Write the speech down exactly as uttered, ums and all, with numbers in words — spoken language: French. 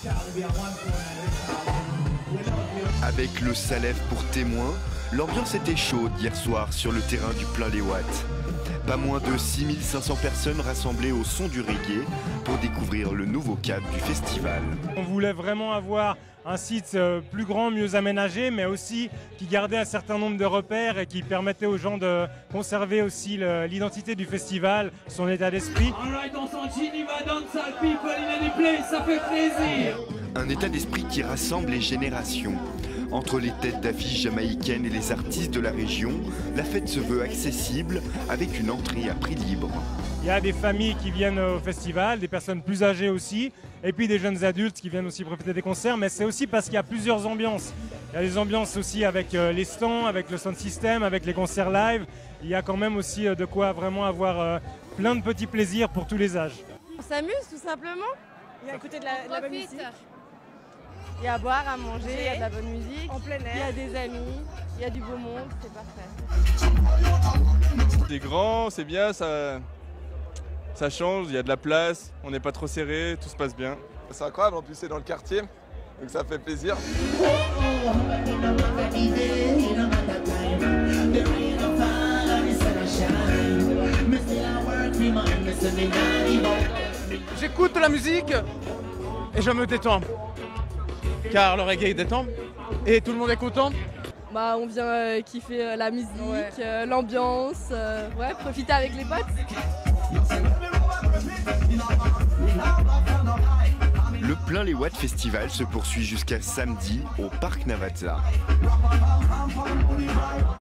Avec le Salef pour témoin, l'ambiance était chaude hier soir sur le terrain du Plain-les-Ouates. Pas moins de six mille cinq cents personnes rassemblées au son du reggae pour découvrir le nouveau cadre du festival. On voulait vraiment avoir un site plus grand, mieux aménagé, mais aussi qui gardait un certain nombre de repères et qui permettait aux gens de conserver aussi l'identité du festival, son état d'esprit. Un état d'esprit qui rassemble les générations. Entre les têtes d'affiche jamaïcaines et les artistes de la région, la fête se veut accessible avec une entrée à prix libre. Il y a des familles qui viennent au festival, des personnes plus âgées aussi, et puis des jeunes adultes qui viennent aussi profiter des concerts, mais c'est aussi parce qu'il y a plusieurs ambiances. Il y a des ambiances aussi avec les stands, avec le sound system, avec les concerts live. Il y a quand même aussi de quoi vraiment avoir plein de petits plaisirs pour tous les âges. On s'amuse tout simplement. Il y a à côté de la, de la bonne musique. Il y a à boire, à manger, il y a de la bonne musique, en plein air. Il y a des amis, il y a du beau monde, c'est parfait. C'est grand, c'est bien, ça, ça change, il y a de la place, on n'est pas trop serré, tout se passe bien. C'est incroyable, en plus c'est dans le quartier, donc ça fait plaisir. J'écoute la musique et je me détends. Car le reggae détend et tout le monde est content. Bah, on vient euh, kiffer euh, la musique, ouais. euh, l'ambiance, euh, ouais, profiter avec les potes. Le Plain-les-Ouates Festival se poursuit jusqu'à samedi au Parc Navaza.